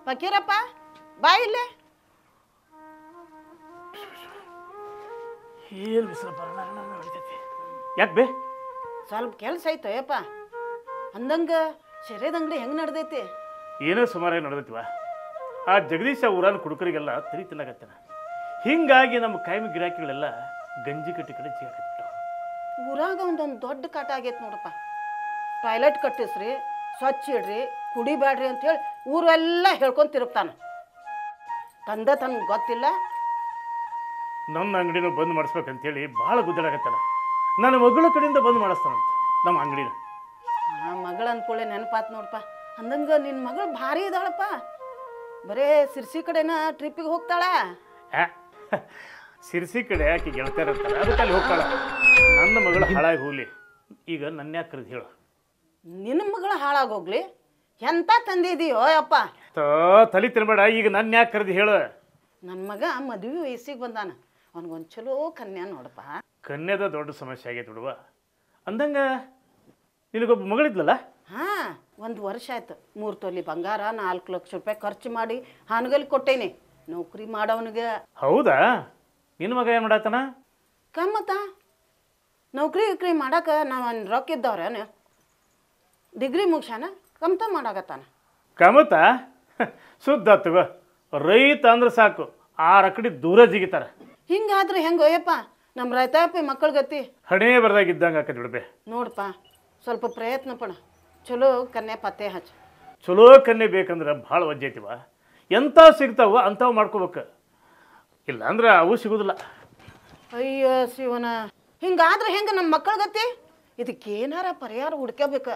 ಫಕೀರಪ್ಪ ಬಾ ಇಲ್ಲೇ. ಏನು ಬಿಸಿಲು ಬರೋಣ ಹೊಡಿತೈತಿ. ಯಾಕೆ ಬೇ? ಸ್ವಲ್ಪ ಕೆಲಸ ಐತೋ ಯಪ್ಪ. ಅಂದಂಗ ಶರೀರದ ಅಂಗಡಿ ಹೆಂಗೆ ನಡೆದೈತಿ? ಏನೋ ಸುಮಾರಾಗಿ ನಡೆದೈತಿವ. ಆ ಜಗದೀಶ ಊರಾನ ಕುಡುಕರಿಗೆಲ್ಲ ತರಿ ತಿನ್ನಕತ್ತಾನ. ಹಿಂಗಾಗಿ ನಮ್ಮ ಕಾಯಮಿ ಗಿರಾಕಿಗಳೆಲ್ಲ ಗಂಜಿ ಕಟ್ಟಿ ಕಡೆ ಜಿಗಾಕತ್ತಿರ್ತಾವ. ಊರಾಗ ಒಂದೊಂದು ದೊಡ್ಡ ಕಾಟ ಆಗೈತೆ ನೋಡಪ್ಪ. ಟಾಯ್ಲೆಟ್ ಕಟ್ಟಿಸ್ರಿ, ಸ್ವಚ್ಛ ಇಡ್ರಿ, ಕುಡಿಬ್ಯಾಡ್ರಿ ಅಂಥೇಳಿ ಊರೆಲ್ಲ ಹೇಳ್ಕೊಂಡು ತಿರುಗ್ತಾನೆ. ತನಗೆ ಗೊತ್ತಿಲ್ಲ. ನನ್ನ ಅಂಗಡಿನೂ ಬಂದ್ ಮಾಡಿಸ್ಬೇಕಂತೇಳಿ ಭಾಳ ಗುದ್ದಾಡಕತ್ತಾನ. ನನ್ನ ಮಗಳ ಕಡೆಯಿಂದ ಬಂದ್ ಮಾಡಿಸ್ತಾನಂತ ನಮ್ಮ ಅಂಗಡಿನ. ಮಗಳು ಅಂದ್ಕೊಳ್ಳೆ ನೆನಪಾತ್ ನೋಡಪ್ಪ. ಅಂದಂಗ ನಿನ್ನ ಮಗಳು ಭಾರಿ ಇದ್ದಾಳಪ್ಪ. ಬರೇ ಸಿರ್ಸಿ ಕಡೆನ ಟ್ರಿಪ್ಪಿಗೆ ಹೋಗ್ತಾಳ. ಸಿರ್ಸಿ ಕಡೆ ಆಕೆ ಗೆಳತಿಯರಂತಾರ, ಅದಕ್ಕೆ ಅಲ್ಲಿ ಹೋಗ್ತಾಳ. ನನ್ನ ಮಗಳು ಹಾಳಾಗಿ ಹೋಗ್ಲಿ, ಈಗ ನನ್ನ ಯಾಕೆ ಕರೆದು ಹೇಳು. ನಿನ್ನ ಮಗಳು ಹಾಳಾಗೋಗ್ಲಿ? ಎಂತ ತಂದಿದೀಯೋ ಅಪ್ಪ. ತಲೆ ತಿನ್ಬೇಡ, ಈಗ ನನ್ನ ಯಾಕೆ ಕರೆದು ಹೇಳು. ನನ್ನ ಮಗ ಮದುವೆ ವಯಸ್ಸಿಗೆ ಬಂದಾನ. ಅವನಿಗೊಂದು ಚಲೋ ಕನ್ಯಾ ನೋಡಪ್ಪ. ಕನ್ಯಾದ ದೊಡ್ಡ ಸಮಸ್ಯೆ ಆಗೈತೆ ಬಿಡುವ. ಅಂದಂಗ ನಿನಗೊಬ್ಬ ಮಗಳಿದ್ಲಲ್ಲ? ಹಾಂ, 1 ವರ್ಷ ಆಯ್ತು. 3 ತೊಲಿ ಬಂಗಾರ, 4 ಲಕ್ಷ ರೂಪಾಯಿ ಖರ್ಚು ಮಾಡಿ ಹಾನಗಲ್ಲಿ ಕೊಟ್ಟೇನಿ ನೌಕರಿ ಮಾಡೋವನಿಗೆ. ಹೌದಾ? ನಿನ್ನ ಮಗ ಏನು ಮಾಡಾತಾನ? ಕಮ್ಮತ್ತ ನೌಕರಿ ಮಾಡಕ್ಕೆ ನಾವು ರೊಕ್ಕ ಇದ್ದವ್ರೇನು? ಡಿಗ್ರಿ ಮುಗ್ಸಾನ, ಕಮ್ತ ಮಾಡಾಕತ್ತಾನ. ಕಮತ ಸುದ್ದ ತಗೋ. ರೈತ ಅಂದ್ರೆ ಸಾಕು, 6 ಅಕಡೆ ದೂರ ಜಿಗಿತಾರ. ಹಿಂಗಾದ್ರೆ ಹೆಂಗೋಯಪ್ಪ ನಮ್ಮ ರೈತಾಪಿ ಮಕ್ಕಳ ಗತಿ? ಹಣೆ ಬರ್ದಾಗಿದ್ದಂಗೆ ಹಾಕದ್ ಬಿಡ್ಬೆ. ನೋಡಪ್ಪ, ಸ್ವಲ್ಪ ಪ್ರಯತ್ನ ಪಡ. ಚಲೋ ಕನ್ಯಾ ಪತ್ತೆ ಹಚ್ಚ. ಚಲೋ ಕನ್ಯೆ ಬೇಕಂದ್ರೆ ಭಾಳ ವಜ್ಜೈತಿವ. ಎಂಥ ಸಿಗ್ತಾವ ಅಂಥವು ಮಾಡ್ಕೋಬೇಕು, ಇಲ್ಲ ಅಂದ್ರೆ ಅವು ಸಿಗೋದಿಲ್ಲ. ಅಯ್ಯೋ ಶಿವನ, ಹಿಂಗಾದ್ರೆ ಹೆಂಗೆ ನಮ್ಮ ಮಕ್ಕಳ ಗತಿ? ಇದಕ್ಕೇನಾರ ಪರಿಹಾರ ಹುಡ್ಕೋಬೇಕು.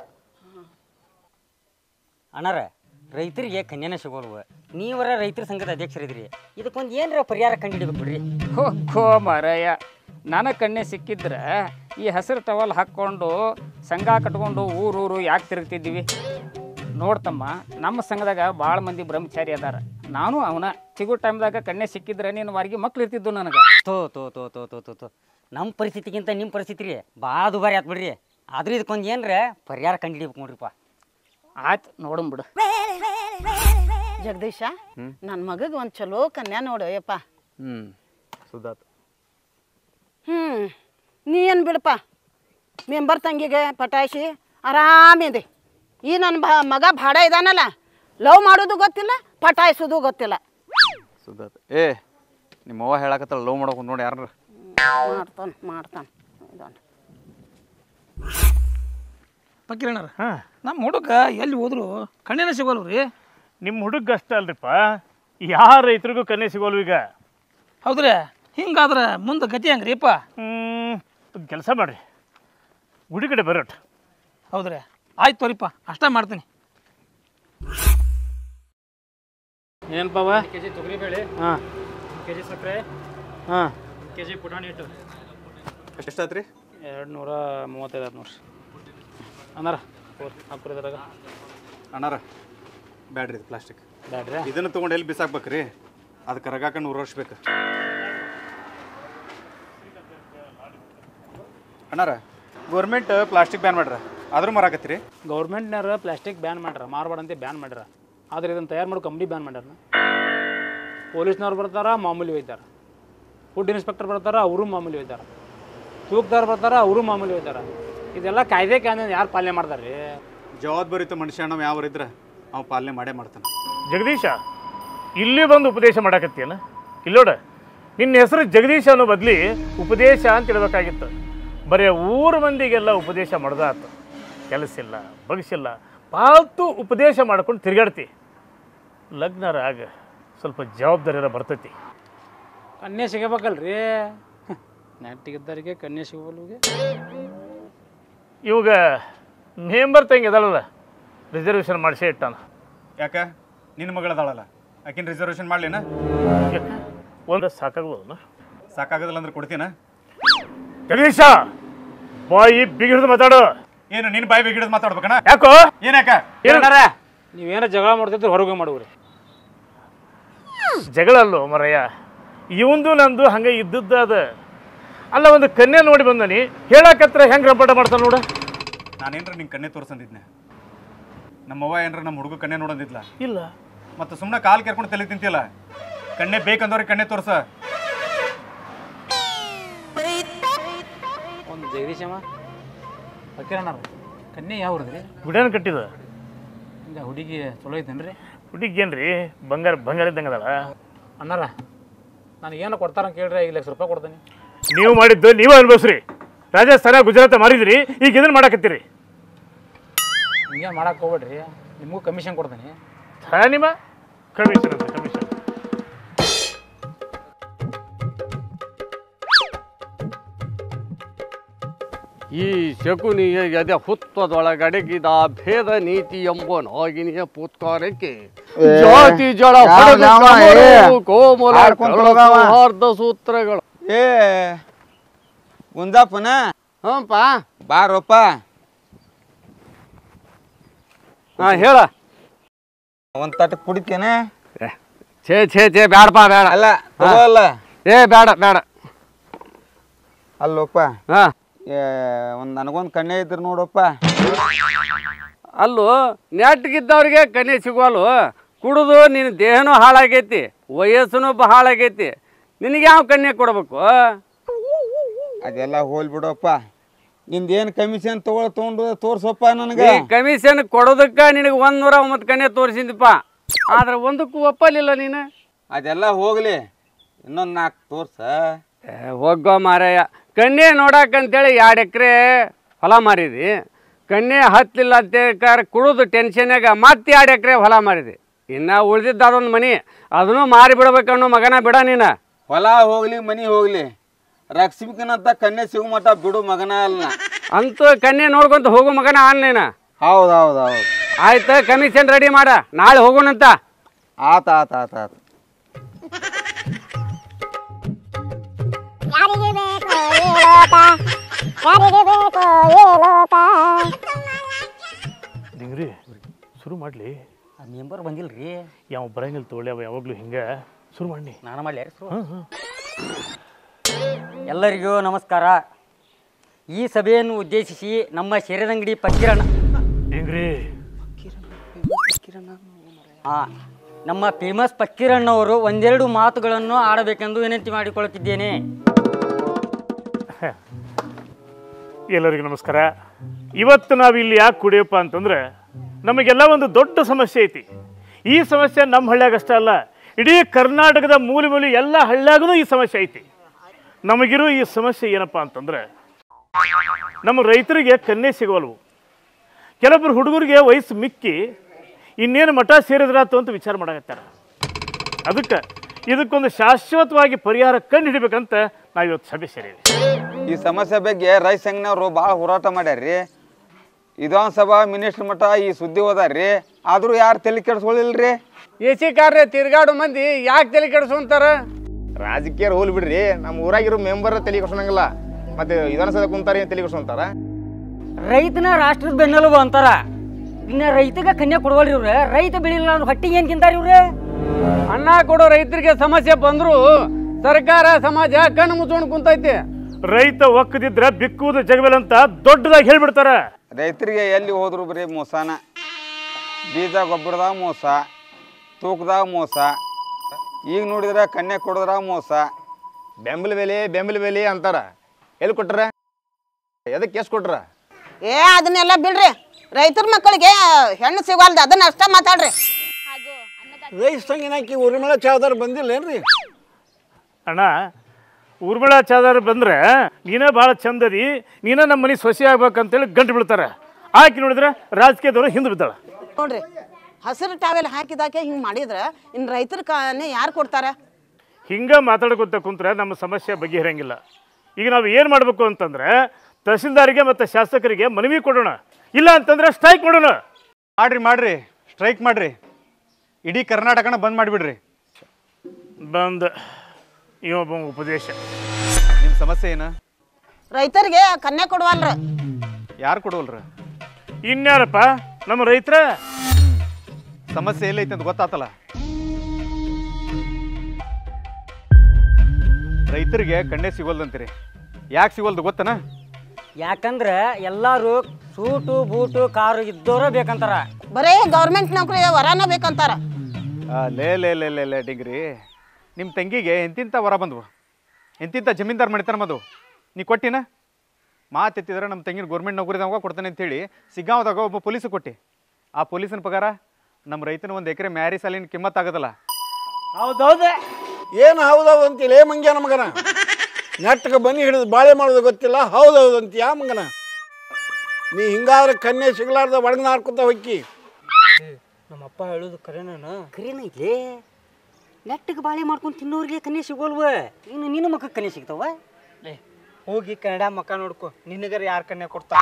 ಅಣ್ಣಾರ, ರೈತರಿಗೆ ಕನ್ಯಾನ ಸಿಗೋಲ್ವ. ನೀವರ ರೈತರ ಸಂಘದ ಅಧ್ಯಕ್ಷರಿದ್ರಿ, ಇದಕ್ಕೊಂದು ಏನರ ಪರಿಹಾರ ಕಂಡುಹಿಡಿಬೇಕು ಬಿಡ್ರಿ. ಹೋಗೋ ಮಾರಾಯ, ನನಗೆ ಕನ್ಯೆ ಸಿಕ್ಕಿದ್ರೆ ಈ ಹಸಿರು ಟವಲ್ ಹಾಕ್ಕೊಂಡು ಸಂಘ ಕಟ್ಕೊಂಡು ಊರೂರು ಯಾಕೆ ತಿರುಗ್ತಿದ್ದೀವಿ? ನೋಡ್ತಮ್ಮ, ನಮ್ಮ ಸಂಘದಾಗ ಭಾಳ ಮಂದಿ ಬ್ರಹ್ಮಚಾರಿ ಅದಾರ. ನಾನು ಅವನ ಸಿಗೋ ಟೈಮ್ದಾಗ ಕನ್ಯೆ ಸಿಕ್ಕಿದ್ರೆ ನೀನು ವಾರಿಗೆ ಮಕ್ಳು ಇರ್ತಿದ್ದು ನನಗೆ. ತೋ ನಮ್ಮ ಪರಿಸ್ಥಿತಿಗಿಂತ ನಿಮ್ಮ ಪರಿಸ್ಥಿತಿ ರೀ ಭಾಳ ದುಬಾರಿ ಆಯ್ತು ಬಿಡ್ರಿ. ಆದ್ರೂ ಇದಕ್ಕೊಂದು ಏನರ ಪರಿಹಾರ ಕಂಡುಹಿಡಿಬೇಕು ನೋಡ್ರಿಪ್ಪ. ಆಯ್ತು, ನೋಡಮ್ ಬಿಡು. ಜಗದೀಶ, ನನ್ನ ಮಗಗೆ ಒಂದು ಚಲೋ ಕನ್ಯಾ ನೋಡು ಯಪ್ಪ. ಸುಧಾತ್ ನೀ ಏನು ಬಿಡಪ್ಪ, ಮೆಂಬರ್ ತಂಗಿಗೆ ಪಟಾಯಿಸಿ ಆರಾಮಿದೆ. ಈ ನನ್ನ ಮಗ ಭಾಡ ಇದಾನಲ್ಲ, ಲವ್ ಮಾಡೋದು ಗೊತ್ತಿಲ್ಲ, ಪಟಾಯಿಸೋದು ಗೊತ್ತಿಲ್ಲ. ಸುಧಾತ್ ನಿಮ್ಮವ್ವ ಹೇಳಕತ್ತಲ್ಲ ಲವ್ ಮಾಡೋಕೆ ನೋಡಿ ಯಾರು ಮಾಡ್ತಾನೆ ಪಕ್ಕಿರಣ್ಣರ, ನಮ್ಮ ಹುಡುಗ ಎಲ್ಲಿ ಹೋದ್ರು ಕಣ್ಣಿನ ಸಿಗೋಲ್ವ ರೀ? ನಿಮ್ಮ ಹುಡುಗ ಅಷ್ಟ ಅಲ್ರಿಪ್ಪ, ಯಾರ ರೈತರಿಗೂ ಕನ್ಯೆ ಸಿಗೋಲ್ವ ಈಗ. ಹೌದ್ರಿ? ಹಿಂಗಾದ್ರೆ ಮುಂದೆ ಗತಿ ಹೆಂಗ್ರಿಪ್ಪ? ಕೆಲಸ ಮಾಡ್ರಿ, ಗುಡಿ ಕಡೆ ಬರೋಟ್. ಹೌದ್ರಿ? ಆಯ್ತು ತೋರಿಪ್ಪ, ಅಷ್ಟ ಮಾಡ್ತೀನಿ. ಏನಪ್ಪ? ಕೆಜಿ ತೊಗರಿಬೇಳೆ, ಹಾಂ, ಕೆಜಿ ಸಕ್ಕರೆ, ಹಾಂ, ಕೆಜಿ ಪುಟಾಣಿ ಹಿಟ್ಟು. ಎಷ್ಟಾತ್ರಿ? 235 ನೋಡ್ರಿ ಅನ್ನಾರ. ಹಾಕ್ರಿದ್ರಾಗ ಅಣ್ಣಾರ ಬ್ಯಾಡ್ರಿ, ಇದು ಪ್ಲಾಸ್ಟಿಕ್ ಬ್ಯಾಡ್ರಿ. ಇದನ್ನು ತೊಗೊಂಡು ಎಲ್ಲಿ ಬಿಸಾಕ್ಬೇಕ್ರಿ? ಅದಕ್ಕೆ ಕರಗಾಕ 100 ವರ್ಷ ಬೇಕು. ಅಣ್ಣಾರ, ಗೌರ್ಮೆಂಟ್ ಪ್ಲಾಸ್ಟಿಕ್ ಬ್ಯಾನ್ ಮಾಡ್ರ, ಆದ್ರೂ ಮಾರಾಕತ್ತೀರಿ? ಗೌರ್ಮೆಂಟ್ನಾರ ಪ್ಲಾಸ್ಟಿಕ್ ಬ್ಯಾನ್ ಮಾಡ್ಯಾರ, ಮಾರಬಾರ್ದಂತೆ ಬ್ಯಾನ್ ಮಾಡ್ಯಾರ. ಆದ್ರೆ ಇದನ್ನು ತಯಾರು ಮಾಡೋ ಕಂಪ್ನಿ ಬ್ಯಾನ್ ಮಾಡ್ಯಾರ. ಪೊಲೀಸ್ನವ್ರು ಬರ್ತಾರ, ಮಾಮೂಲಿ ಒಯ್ತಾರ. ಫುಡ್ ಇನ್ಸ್ಪೆಕ್ಟರ್ ಬರ್ತಾರ, ಅವರು ಮಾಮೂಲಿ ಒಯ್ತಾರ. ತೂಕದಾರ ಬರ್ತಾರ, ಅವರು ಮಾಮೂಲಿ ಒಯ್ತಾರ. ಇದೆಲ್ಲ ಕಾಯ್ದೆ ಕಾನೂನು ಯಾರು ಪಾಲನೆ ಮಾಡ್ತಾರೆ ರೀ? ಜವಾಬ್ದಾರಿತ ಮನುಷ್ಯ ನಾವು ಯಾವ ಇದ್ರೆ ಅವ್ ಪಾಲನೆ ಮಾಡೇ ಮಾಡ್ತಾನೆ. ಜಗದೀಶ, ಇಲ್ಲಿ ಬಂದು ಉಪದೇಶ ಮಾಡಾಕತ್ತೀಯನ? ಇಲ್ಲೋಡ, ನಿನ್ನ ಹೆಸರು ಜಗದೀಶ ಅನ್ನೋ ಬದಲಿ ಉಪದೇಶ ಅಂತ ಇಡಬೇಕಾಗಿತ್ತು. ಬರೀ ಊರ ಮಂದಿಗೆಲ್ಲ ಉಪದೇಶ ಮಾಡ್ದಾತು. ಕೆಲಸ ಇಲ್ಲ, ಬಗ್ಸಿಲ್ಲ, ಪಾಲ್ತು ಉಪದೇಶ ಮಾಡ್ಕೊಂಡು ತಿರುಗಾಡ್ತಿ. ಲಗ್ನರ ಆಗ ಸ್ವಲ್ಪ ಜವಾಬ್ದಾರಿಯರ ಬರ್ತೈತಿ. ಕನ್ಯೆ ಸಿಗಬೇಕಲ್ರಿ? ನೆಟ್ಟಿಗಿದ್ದರಿಗೆ ಕನ್ಯೆ ಸಿಗೋಲ್ವಿಗೆ. ಇವಾಗ ಮೆಂಬರ್ ತಂಗಿ ಅದಲ್ಲ, ರಿಸರ್ವೇಷನ್ ಮಾಡಿಸೇ ಇಟ್ಟಾನ. ಯಾಕೆ ನಿನ್ನ ಮಗಳದಾಳಲ್ಲ, ಆಕಿನ ರಿಸರ್ವೇಷನ್ ಮಾಡ್ಲಿನ? ಒಂದು ಸಾಕಾಗ್ಬೋದನ? ಸಾಕಾಗೋದಿಲ್ಲ ಅಂದ್ರೆ ಕೊಡ್ತೀನ? ಜಗದೀಶ, ಬಾಯಿ ಬಿಗಿಡ್ದು ಮಾತಾಡು. ಏನು ನಿನ್ನ ಬಾಯಿ ಬಿಗಿಡೋದು ಮಾತಾಡ್ಬೇಕಣ್ಣ? ಯಾಕೋ? ಏನಾಕ? ಏನಾರ ನೀವೇನೋ ಜಗಳ ಮಾಡ್ತಿದ್ರೆ ಹೊರಗೆ ಮಾಡುವ್ರಿ. ಜಗಳಲ್ಲೋ ಮರಯ್ಯ, ಇವಂದು ನಂದು ಹಂಗೆ ಇದ್ದದ್ದು ಅದ. ಅಲ್ಲ, ಒಂದು ಕನ್ಯೆ ನೋಡಿ ಬಂದನಿ, ಹೇಳಕತ್ರ ಹೆಂಗೆ ರಬ್ಬಟ ಮಾಡ್ತಾನೆ ನೋಡ. ನಾನೇನ್ರ ನಿಂಗೆ ಕನ್ಯೆ ತೋರ್ಸಂದಿದ್ನೆ? ನಮ್ಮವ್ವ ಏನ್ರ ನಮ್ಮ ಹುಡುಗ ಕನ್ಯೆ ನೋಡಂದಿದ್ಲ? ಇಲ್ಲ. ಮತ್ತು ಸುಮ್ಮನೆ ಕಾಲು ಕೆರ್ಕೊಂಡು ತಲೆ ತಿಂತಿಲ್ಲ. ಕಣ್ಣೆ ಬೇಕಂದವ್ರಿಗೆ ಕಣ್ಣೆ ತೋರ್ಸ. ಒಂದು ಜಗದೀಶಮ್ಮ ಫಕೀರಣ್ಣ ಕನ್ಯೆ ಯಾವ್ರದ್ರಿ? ಗುಡ್ಯಾನ ಕಟ್ಟಿದ ಹಿಂಗೆ ಹುಡುಗಿ ಚಲೋ ಐತೇನ್ರಿ? ಹುಡುಗಿ ಏನ್ರಿ ಬಂಗಾರ ಇದ್ದಂಗೆ ಅದಲ್ಲ. ಅಣ್ಣಾರ ನನಗೆ ಏನು ಕೊಡ್ತಾರಂತ ಕೇಳ್ರಿ, 5 ಲಕ್ಷ ರೂಪಾಯಿ ಕೊಡ್ತೀನಿ. ನೀವು ಮಾಡಿದ್ದು ನೀವೇ ಅನುಭವಿಸ್ರಿ. ರಾಜಸ್ಥಾನ ಗುಜರಾತ್ ಮಾಡಿದ್ರಿ, ಈಗ ಇದನ್ನು ಮಾಡಕತ್ತೀರಿ. ಹಿಂಗೇನು ಮಾಡಕ್ಕೆ ಹೋಗ್ಬೇಡ್ರಿ, ನಿಮಗೂ ಕಮಿಷನ್ ಕೊಡ್ತೀನಿ. ನಿಮ್ಮ ಕಮಿಷನ್ ಅಂತ ಕಮಿಷನ್. ಈ ಶಕುನಿಯ ಎದೆ ಹುತ್ತದೊಳಗಡಗಿದ ಭೇದ ನೀತಿ ಎಂಬ ನಾಗಿನಿಯ ಪುತ್ಕಾರಕ್ಕೆ ಜಾತಿ ಜಳ ಕೋಮಲ ಸೌಹಾರ್ದ ಸೂತ್ರಗಳು. ಏ ಗುಂಜಾಪನ ಹಂಪ ಬಾರಪ್ಪ. ಹೇಳ. ಒಂದ್ ತಟ ಕುಡಿತೇನೆ. ಛೇ ಛೇ ಛೇ ಬ್ಯಾಡಪ್ಪ ಬೇಡ. ಅಲ್ಲ ತಗೋಲ್ಲ. ಬೇಡ ಅಲ್ಲೋಪ್ಪ. ಹಾ ಒಂದ್ ನನಗೊಂದು ಕಣ್ಣೆ ಇದ್ರು ನೋಡಪ್ಪ. ಅಲ್ಲೂ ನೆಟ್ಗಿದ್ದವ್ರಿಗೆ ಕನ್ಯೆ ಸಿಗೋಲ್ವ. ಕುಡಿದು ನಿನ್ನ ದೇಹನೂ ಹಾಳಾಗೈತಿ, ವಯಸ್ಸೂ ಹಾಳಾಗೈತಿ. ನಿನಗೆ ಯಾವ ಕನ್ಯೆ ಕೊಡ್ಬೇಕು? ಅದೆಲ್ಲ ಹೋಲ್ ಬಿಡಪ್ಪ. ನಿಂದೇನು ಕಮಿಷನ್ ತೊಗೊಂಡು ತೋರ್ಸಪ್ಪ ನನಗೆ. ಕಮಿಷನ್ ಕೊಡೋದಕ್ಕೆ ನಿನಗೆ 109 ಕನ್ಯೆ ತೋರಿಸಿದಪ್ಪ, ಆದ್ರೆ ಒಂದಕ್ಕೂ ಒಪ್ಪಲಿಲ್ಲ ನೀನು. ಅದೆಲ್ಲ ಹೋಗ್ಲಿ, ಇನ್ನೊಂದು 4 ತೋರ್ಸ. ಹೋಗೋ ಮಾರಾಯ, ಕನ್ಯೆ ನೋಡಕ್ಕಂತೇಳಿ 2 ಎಕರೆ ಹೊಲ ಮಾರಿದಿ. ಕನ್ಯೆ ಹತ್ತಲಿಲ್ಲ ಅಂತ ಕುಡಿದು ಟೆನ್ಷನ್ಯಾಗ ಮತ್ತೆ 2 ಎಕರೆ ಹೊಲ ಮಾರಿದಿ. ಇನ್ನು ಉಳಿದಿದ್ದು ಅದೊಂದು ಮನೆ, ಅದನ್ನು ಮಾರಿ ಬಿಡ್ಬೇಕನ್ನೋ ಮಗನ ಬಿಡ ನೀನು. ಹೊಲ ಹೋಗ್ಲಿ ಮನಿ ಹೋಗ್ಲಿ, ರಕ್ಷಿಕನಂತ ಕನ್ಯೆ ಸಿಗು ಮಟ ಬಿಡು ಮಗನ ಅಲ್ಲ. ಅಂತೂ ಕನ್ಯೆ ನೋಡ್ಕೊಂತ ಹೋಗೋ ಮಗನ ಅನ್ ನೀನು. ಹೌದು ಆಯ್ತು, ಕಮಿಷನ್ ರೆಡಿ ಮಾಡ, ನಾಳೆ ಹೋಗೋಣಂತ. ಆತ ದಿಂಗ್ರಿ ಶುರು ಮಾಡಲಿ. ಮೆಂಬರ್ ಬಂದಿಲ್ರಿ, ಯಾವ ಬರಂಗಿಲ್ಲ ತಗೊಳ್ಳಿ. ಅವ ಯಾವಾಗಲೂ ಹಿಂಗೆ ಶುರು ಮಾಡಿ. ನಾನು ಮಾಡಲಿ ಎಲ್ಲರಿಗೂ ನಮಸ್ಕಾರ. ಈ ಸಭೆಯನ್ನು ಉದ್ದೇಶಿಸಿ ನಮ್ಮ ಶೇರದಂಗಡಿ ಫಕೀರಣ್ಣ ನಮ್ಮ ಫೇಮಸ್ ಫಕೀರಣ್ಣವರು ಒಂದೆರಡು ಮಾತುಗಳನ್ನು ಆಡಬೇಕೆಂದು ವಿನಂತಿ ಮಾಡಿಕೊಳ್ಳುತ್ತಿದ್ದೇನೆ. ಎಲ್ಲರಿಗೂ ನಮಸ್ಕಾರ. ಇವತ್ತು ನಾವು ಇಲ್ಲಿ ಯಾಕೆ ಕುಡಿಯಪ್ಪ ಅಂತಂದ್ರೆ, ನಮಗೆಲ್ಲ ಒಂದು ದೊಡ್ಡ ಸಮಸ್ಯೆ ಐತಿ. ಈ ಸಮಸ್ಯೆ ನಮ್ಮ ಹಳ್ಳಿಯಾಗಷ್ಟೇ ಅಲ್ಲ, ಇಡೀ ಕರ್ನಾಟಕದ ಮೂಲೆ ಎಲ್ಲ ಹಳ್ಳಿಯಾಗೂ ಈ ಸಮಸ್ಯೆ ಐತಿ. ನಮಗಿರೋ ಈ ಸಮಸ್ಯೆ ಏನಪ್ಪ ಅಂತಂದ್ರೆ, ನಮ್ಮ ರೈತರಿಗೆ ಕನ್ಯೆ ಸಿಗೋಲ್ವು. ಕೆಲವೊಬ್ಬರು ಹುಡುಗರಿಗೆ ವಯಸ್ಸು ಮಿಕ್ಕಿ ಇನ್ನೇನು ಮಠ ಸೇರಿದ್ರಾತು ಅಂತ ವಿಚಾರ ಮಾಡಕತ್ತಾರೆ. ಇದಕ್ಕೊಂದು ಶಾಶ್ವತವಾಗಿ ಪರಿಹಾರ ಕಂಡು ಹಿಡಿಬೇಕಂತ ನಾವು ಇವತ್ತು ಸಭೆ ಸೇರಿವಿ. ಈ ಸಮಸ್ಯೆ ಬಗ್ಗೆ ರೈತ ಸಂಘನವರು ಭಾಳ ಹೋರಾಟ ಮಾಡ್ಯಾರ್ರಿ. ವಿಧಾನಸಭಾ ಮಿನಿಸ್ಟರ್ ಮಠ ಈ ಸುದ್ದಿ ಹೋದಾರ್ರಿ, ಆದರೂ ಯಾರು ತಲೆ ಕೆಡಿಸ್ಕೊಳ್ಳಿಲ್ರಿ. ಎಸಿ ಕಾರ್ಯ ತಿರ್ಗಾಡು ಮಂದಿ ಯಾಕೆ ತಲೆ ಕೆಡಿಸ್ಕೊಂತಾರ? ರಾಜಕೀಯ ಹೋಲ್ ಬಿಡ್ರಿ, ನಮ್ಮ ಊರಾಗಿರೋ ಮೆಂಬರ್ ತಲೆ ಕೆಡ್ಸೋಂಗಿಲ್ಲ, ಮತ್ತೆ ವಿಧಾನಸಭೆ ಕುಂತಾರ ತಲೆ ಕೆಡ್ಸೋಂತಾರ. ರೈತನ ರಾಷ್ಟ್ರದ ಬೆನ್ನೆಲುಬು ಅಂತಾರ. ಇನ್ನು ರೈತಗೆ ಕನ್ಯಾ ಕೊಡವಲ್ರಿ ಇವ್ರೆ. ರೈತ ಬೆಳಿಲ್ಲ ಅಂದ್ರೆ ಹೊಟ್ಟಿಗೆ ಏನು ತಿಂತಾರ ಇವ್ರೆ? ಅನ್ನ ಕೊಡೋ ರೈತರಿಗೆ ಸಮಸ್ಯೆ ಬಂದ್ರು ಸರ್ಕಾರ ಸಮಾಜ ಕಣ್ಣು ಮುಚ್ಕೊಂಡು ಕುಂತೈತಿ. ರೈತ ಒಕ್ಕದಿದ್ರೆ ಬಿಕ್ಕುವುದು ಜಗವೆಲ್ಲಂತ ದೊಡ್ಡದಾಗಿ ಹೇಳ್ಬಿಡ್ತಾರ. ರೈತರಿಗೆ ಎಲ್ಲಿ ಹೋದ್ರು ಬರೀ ಮೋಸನ. ಬೀಜ ಗೊಬ್ಬರದಾಗ ಮೋಸ, ತೂಕದಾಗ ಮೋಸ, ಈಗ ನೋಡಿದ್ರೆ ಕನ್ಯೆ ಕೊಡೋದ್ರಾಗ ಮೋಸ. ಬೆಂಬಲ ಬೆಲೆ ಅಂತಾರ. ಎಲ್ಲಿ ಕೊಟ್ರ? ಎದಕ್ಕೆ ಎಷ್ಟು ಕೊಟ್ರ? ಅದನ್ನೆಲ್ಲ ಬಿಡ್ರಿ. ರೈತರ ಮಕ್ಕಳಿಗೆ ಹೆಣ್ಣು ಸಿಗಲ್ದು, ಅದನ್ನ ಅಷ್ಟ ಮಾತಾಡ್ರಿ. ರೈತ ಸಂಘನಾಕಿ ಊರ್ಮಿಳಾ ಚಾದಾರ್ ಬಂದಿಲ್ಲೇನ್ರಿ? ಅಣ್ಣ, ಊರ್ಮಿಳಾ ಚಾದಾರ್ ಬಂದ್ರೆ ನೀನೇ ಭಾಳ ಚಂದದಿ, ನೀನೇ ನಮ್ಮ ಮನೆ ಸೊಸೆ ಆಗ್ಬೇಕಂತೇಳಿ ಗಂಟು ಬೀಳ್ತಾರೆ. ಆಕಿ ನೋಡಿದ್ರೆ ರಾಜಕೀಯದವರು ಹಿಂದೆ ಬಿದ್ದಾಳ ನೋಡ್ರಿ. ಹಸಿರು ಟಾವೆಲ್ ಹಾಕಿದಾಕೆ ಹಿಂಗೆ ಮಾಡಿದ್ರೆ ಇನ್ನು ರೈತರ ಕಾನೇ ಯಾರು ಕೊಡ್ತಾರೆ? ಹಿಂಗೆ ಮಾತಾಡ್ಕೊತ ಕುಂತ್ರೆ ನಮ್ಮ ಸಮಸ್ಯೆ ಬಗೆಹರಂಗಿಲ್ಲ. ಈಗ ನಾವು ಏನು ಮಾಡಬೇಕು ಅಂತಂದ್ರೆ, ತಹಸೀಲ್ದಾರಿಗೆ ಮತ್ತು ಶಾಸಕರಿಗೆ ಮನವಿ ಕೊಡೋಣ, ಇಲ್ಲ ಅಂತಂದ್ರೆ ಸ್ಟ್ರೈಕ್ ಮಾಡೋಣ. ಮಾಡ್ರಿ ಸ್ಟ್ರೈಕ್ ಮಾಡ್ರಿ, ಇಡೀ ಕರ್ನಾಟಕನ ಬಂದ್ ಮಾಡಿಬಿಡ್ರಿ. ಬಂದ್ ಇವೊಬ್ಬ ಉಪದೇಶ. ನಿಮ್ಮ ಸಮಸ್ಯೆ ಏನು? ರೈತರಿಗೆ ಕನ್ಯಾ ಕೊಡುವಲ್ರ. ಯಾರು ಕೊಡವಲ್ರ? ಇನ್ಯಾರಪ್ಪ? ನಮ್ಮ ರೈತರ ಸಮಸ್ಯೆ ಎಲ್ಲೈತೆ ಅಂತ ಗೊತ್ತಾತಲ್ಲ. ರೈತರಿಗೆ ಕಣ್ಣೆ ಸಿಗೋಲ್ದಂತೀರಿ. ಯಾಕೆ ಸಿಗೋಲ್ದು ಗೊತ್ತನ? ಯಾಕಂದ್ರೆ ಎಲ್ಲರೂ ಸೂಟು ಬೂಟು ಕಾರು ಇದ್ದೋರ ಬೇಕಂತಾರ. ಬರೇ ಗೌರ್ಮೆಂಟ್ ನೌಕರಿ ವರಾನ ಬೇಕಂತಾರ. ಲೇ ಡಿಗ್ರಿ ನಿಮ್ಮ ತಂಗಿಗೆ ಎಂತಿಂಥ ವರ ಬಂದವು, ಎಂತಿಂಥ ಜಮೀನ್ದಾರ್ ಮಾಡ್ತಾರ ಮದು ನೀ ಕೊಟ್ಟಿನ ಮಾತೆತ್ತಿದ್ರೆ ನಮ್ಮ ತಂಗಿನ ಗೌರ್ಮೆಂಟ್ ನೌಕರಿದಾಗ ಕೊಡ್ತಾನೆ ಅಂತೇಳಿ ಸಿಗ್ಗಾಂವದಾಗ ಒಬ್ಬ ಪೊಲೀಸ್ ಕೊಟ್ಟು ಆ ಪೊಲೀಸನ ಪಗಾರ ನಮ್ಮ ರೈತನ 1 ಎಕರೆ ಮ್ಯಾರಿ ಸಾಲಿನ ಕಿಮ್ಮತ್ ಆಗೋದಲ್ಲ. ಹೌದೌದೆ ಏನು ಹೌದೌದು ಅಂತಿಲ್ಲ ಏ ಮಂಗ್ಯಾನ ಮಗನ, ನೆಟ್ಟಗೆ ಬನ್ನಿ ಹಿಡಿದು ಬಾಳೆ ಮಾಡೋದು ಗೊತ್ತಿಲ್ಲ ಹೌದೌದು ಅಂತೀಯ ಮಗನ. ನೀ ಹಿಂಗಾದ್ರೆ ಕನ್ಯೆ ಸಿಗ್ಲಾರ್ದ ಒಳಗೆ ನಾರ್ಕೊತ ಹೊಕ್ಕಿ. ನಮ್ಮಪ್ಪ ಹೇಳೋದು ಕರೇನೈತಿ. ನೆಟ್ಟಿಗೆ ಬಾಳೆ ಮಾಡ್ಕೊಂಡು ತಿನ್ನೋರಿಗೆ ಕನ್ಯೆ ಸಿಗೋಲ್ವ, ಇನ್ನು ನಿನ್ನ ಮಕ್ಕಳು ಕನ್ಯೆ ಸಿಗ್ತಾವ. ಹೋಗಿ ಕನ್ನಡ ಮಕ್ಕ ನೋಡ್ಕೊ, ನಿನಗರ ಯಾರು ಕನ್ಯಾ ಕೊಡ್ತಾ?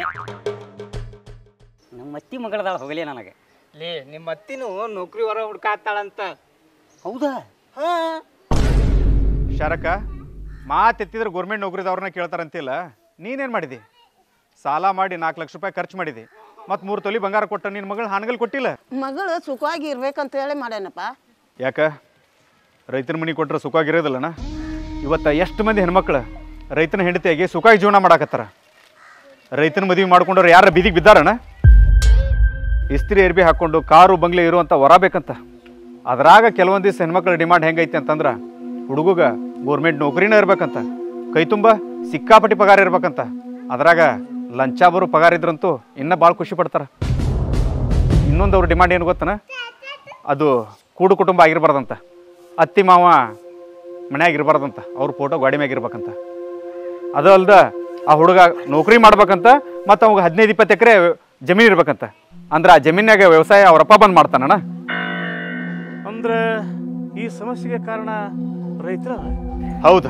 ನಮ್ಮ ಅತ್ತಿ ಮಗಳದಾಳ ಹೋಗಲೇ ನನಗೆ. ಲೇ ನಿಮ್ಮ ಅತ್ತಿನೂ ನೌಕರಿ ಹೊರ ಹುಡ್ಕಾತಾಳಂತ. ಹೌದಾ? ಹಾಂ ಶಾರಕ ಮಾತೆತ್ತಿದ್ರೆ ಗೌರ್ಮೆಂಟ್ ನೌಕರಿದವ್ರನ್ನ ಕೇಳ್ತಾರಂತಿಲ್ಲ, ನೀನೇನು ಮಾಡಿದಿ? ಸಾಲ ಮಾಡಿ 4 ಲಕ್ಷ ರೂಪಾಯಿ ಖರ್ಚು ಮಾಡಿದಿ, ಮತ್ತು 3 ತೊಲಿ ಬಂಗಾರ ಕೊಟ್ಟ ನಿನ್ನ ಮಗಳು ಹಾನಗಲ್ ಕೊಟ್ಟಿಲ್ಲ. ಮಗಳು ಸುಖವಾಗಿ ಇರ್ಬೇಕಂತ ಹೇಳಿ ಮಾಡ್ಯಾನಪ್ಪ. ಯಾಕ ರೈತನ ಮನೆ ಕೊಟ್ಟರೆ ಸುಖವಾಗಿರೋದಿಲ್ಲಣ್ಣ? ಇವತ್ತು ಎಷ್ಟು ಮಂದಿ ಹೆಣ್ಮಕ್ಳು ರೈತನ ಹೆಂಡತಿಯಾಗಿ ಸುಖವಾಗಿ ಜೀವನ ಮಾಡಾಕತ್ತಾರ. ರೈತನ ಮದುವೆ ಮಾಡ್ಕೊಂಡ್ರೆ ಯಾರ ಬೀದಿಗೆ ಬಿದ್ದಾರಣ್ಣ? ಇಸ್ತ್ರಿ ಎರ್ಬಿ ಹಾಕ್ಕೊಂಡು ಕಾರು ಬಂಗ್ಲೆ ಇರುವಂಥ ವರ ಬೇಕಂತ. ಅದ್ರಾಗ ಕೆಲವೊಂದಿವ್ಸ ಹೆಣ್ಮಕ್ಳ ಡಿಮಾಂಡ್ ಹೆಂಗೈತೆ ಅಂತಂದ್ರೆ ಹುಡುಗ ಗೌರ್ಮೆಂಟ್ ನೌಕರಿನ ಇರ್ಬೇಕಂತ, ಕೈ ತುಂಬ ಸಿಕ್ಕಾಪಟ್ಟಿ ಪಗಾರ ಇರ್ಬೇಕಂತ. ಅದ್ರಾಗ ಲಂಚ ಬರೋ ಪಗಾರ ಇದ್ರಂತೂ ಇನ್ನೂ ಭಾಳ ಖುಷಿ ಪಡ್ತಾರೆ. ಇನ್ನೊಂದು ಅವ್ರ ಡಿಮಾಂಡ್ ಏನು ಗೊತ್ತನ? ಅದು ಕೂಡು ಕುಟುಂಬ ಆಗಿರ್ಬಾರ್ದಂತ, ಅತ್ತಿ ಮಾವ ಮನ್ಯಾಗ ಇರಬಾರ್ದಂತ, ಅವ್ರ ಫೋಟೋ ಗಾಡಿ ಮ್ಯಾಗ ಇರ್ಬೇಕಂತ. ಅದು ಅಲ್ದ ಆ ಹುಡುಗ ನೌಕರಿ ಮಾಡ್ಬೇಕಂತ, ಮತ್ತು ಅವಾಗ 15-20 ಎಕರೆ ಜಮೀನು ಇರ್ಬೇಕಂತ. ಅಂದ್ರೆ ಆ ಜಮೀನಾಗ ವ್ಯವಸಾಯ ಅವರಪ್ಪ ಬಂದು ಮಾಡ್ತಾನಣ್ಣ. ಅಂದ್ರೆ ಈ ಸಮಸ್ಯೆಗೆ ಕಾರಣ ರೈತರ? ಹೌದು.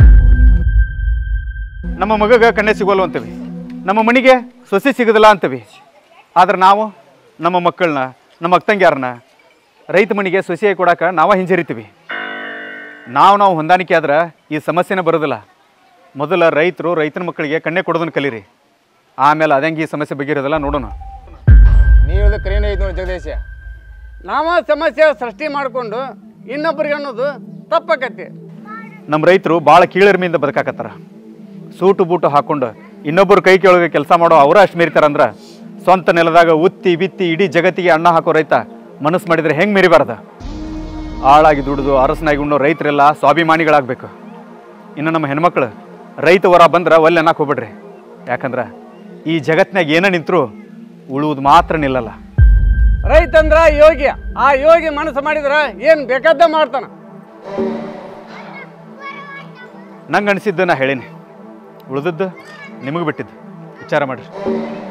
ನಮ್ಮ ಮಗಗೆ ಕನ್ಯೆ ಸಿಗೋಲ್ಲ ಅಂತೀವಿ, ನಮ್ಮ ಮನೆಗೆ ಸೊಸೆ ಸಿಗೋದಿಲ್ಲ ಅಂತೀವಿ. ಆದ್ರೆ ನಾವು ನಮ್ಮ ಮಕ್ಕಳನ್ನ, ನಮ್ಮ ಅಕ್ಕಂಗ್ಯಾರನ್ನ ರೈತ ಮನೆಗೆ ಸೊಸೆಯಾಗಿ ಕೊಡೋಕೆ ನಾವು ಹಿಂಜರಿತೀವಿ. ನಾವು ಹೊಂದಾಣಿಕೆ ಆದ್ರೆ ಈ ಸಮಸ್ಯೆನೇ ಬರೋದಿಲ್ಲ. ಮೊದಲ ರೈತರು ರೈತನ ಮಕ್ಕಳಿಗೆ ಕನ್ಯೆ ಕೊಡೋದನ್ನು ಕಲೀರಿ, ಆಮೇಲೆ ಅದಂಗೆ ಈ ಸಮಸ್ಯೆ ಬಗೆಯಿರೋದಿಲ್ಲ ನೋಡೋಣ. ನೀವು ಕರೇನೇ ಐತೆ ನೋಡಿ ಜಗದೀಶ. ನಾವು ಸಮಸ್ಯೆ ಸೃಷ್ಟಿ ಮಾಡಿಕೊಂಡು ಇನ್ನೊಬ್ರಿಗೆ ಅನ್ನೋದು ತಪ್ಪಾಕತಿ. ನಮ್ಮ ರೈತರು ಭಾಳ ಕೀಳರಿಮೆಯಿಂದ ಬದುಕಾಕತ್ತಾರ. ಸೂಟು ಬೂಟು ಹಾಕ್ಕೊಂಡು ಇನ್ನೊಬ್ಬರು ಕೈ ಕೆಳಗೆ ಕೆಲಸ ಮಾಡೋ ಅವರ ಅಷ್ಟು ಮೀರಿತಾರಂದ್ರೆ, ಸ್ವಂತ ನೆಲದಾಗ ಉತ್ತಿ ಬಿತ್ತಿ ಇಡೀ ಜಗತ್ತಿಗೆ ಅನ್ನ ಹಾಕೋ ರೈತ ಮನಸ್ಸು ಮಾಡಿದರೆ ಹೆಂಗೆ ಮೆರಿಬಾರ್ದ? ಆಳಾಗಿ ದುಡಿದು ಅರಸನಾಗಿ ಉಣ್ಣೋ ರೈತರೆಲ್ಲ ಸ್ವಾಭಿಮಾನಿಗಳಾಗಬೇಕು. ಇನ್ನು ನಮ್ಮ ಹೆಣ್ಮಕ್ಳು ರೈತ ವರ ಬಂದ್ರೆ ಒಲ್ಲೆ ಅನ್ನಕ್ಕೆ ಹೋಗ್ಬಿಡ್ರಿ. ಯಾಕಂದ್ರೆ ಈ ಜಗತ್ತಿನಾಗ ಏನೇ ನಿಂತರೂ ಉಳುವುದು ಮಾತ್ರ ನಿಲ್ಲಲ್ಲ. ರೈತಂದ್ರ ಯೋಗಿ, ಆ ಯೋಗಿ ಮನಸ್ಸು ಮಾಡಿದ್ರೆ ಏನು ಬೇಕಾದ ಮಾಡ್ತಾನ. ನಂಗೆ ಅನಿಸಿದ್ದು ನಾ ಹೇಳೀನಿ, ಉಳಿದದ್ದು ನಿಮಗೆ ಬಿಟ್ಟಿದ್ದು ವಿಚಾರ ಮಾಡಿರಿ.